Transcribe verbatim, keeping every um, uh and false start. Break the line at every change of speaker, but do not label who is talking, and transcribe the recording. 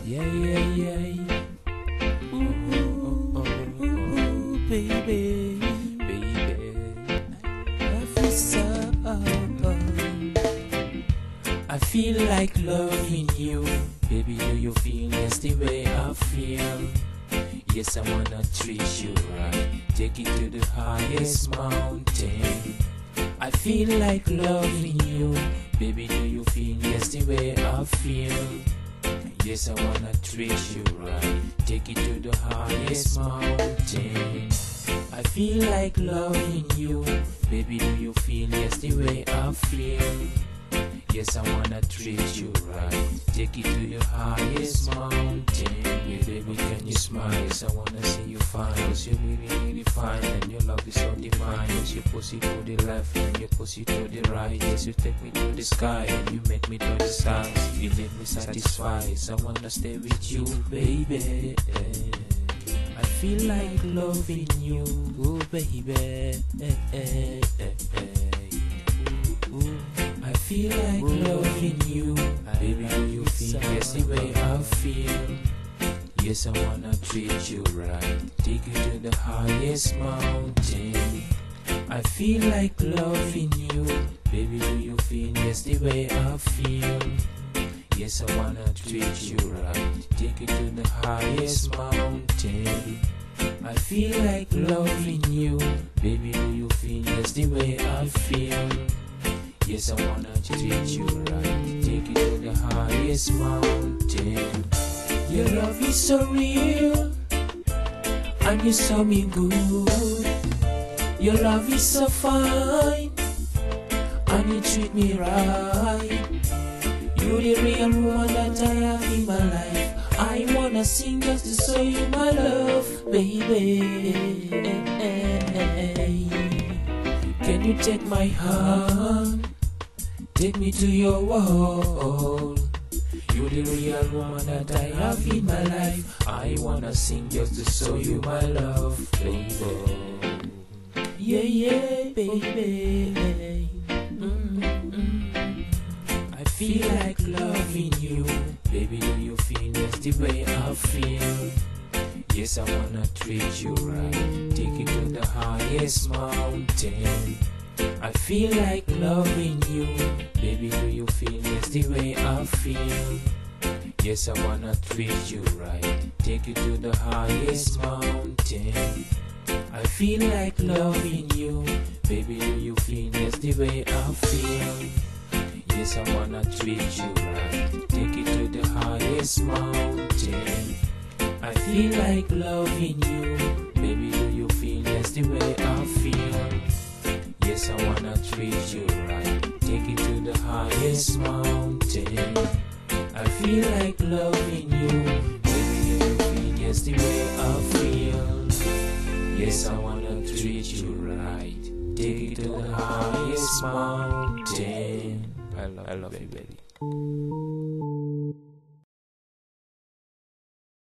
Yeah, yeah, yeah. Ooh, ooh, ooh, ooh, baby, baby. I feel so. I feel like loving you, baby. Do you feel yes the way I feel? Yes, I wanna treat you right, take it to the highest mountain. I feel like loving you, baby. Do you feel yes the way I feel? Yes, I wanna treat you right, take it to the highest mountain. I feel like loving you, baby. Do you feel yes the way I feel? Yes, I wanna treat you right, take it to the highest mountain. Yeah, baby, can you smile? Yes, I wanna see you fine. Cause you're really, really fine, and your love is so divine. Yes, you pussy to the left and you pussy to the right. Yes, you take me to the sky and you make me touch the stars. You leave me satisfied. Yes, I wanna stay with you, baby. I feel like loving you, oh baby. I feel like loving you, baby. Do you feel yes the way I feel? Yes, I wanna treat you right, take you to the highest mountain. I feel like loving you, baby. Do you feel yes the way I feel? Yes, I wanna treat you right, take you to the highest mountain. I feel like loving you, baby. Do you feel yes the way I feel? Yes, I wanna treat you right, take you to the highest mountain. Your love is so real, and you saw me good. Your love is so fine, and you treat me right. You're the real one that I have in my life. I wanna sing just to show you my love, baby. Can you take my hand? Take me to your world. You're the real woman that I have in my life. I wanna sing just to show you my love, baby. Yeah, yeah, baby. Mm-mm. I feel like loving you, baby. Do you feel just the way I feel? Yes, I wanna treat you right, take you to the highest mountain. I feel like loving you, baby. Do you feel yes the way I feel? Yes, I wanna treat you right, take you to the highest mountain. I feel like loving you, baby. Do you feel yes the way I feel? Yes, I wanna treat you right, take you to the highest mountain. I feel like loving you, baby. Do you feel yes the way I feel? Yes, I wanna treat you right, take you to the highest mountain. I feel like loving you, baby. Do you feel yes the way I feel? Yes, I wanna treat you right, take you to the highest mountain. I love, I love you, baby.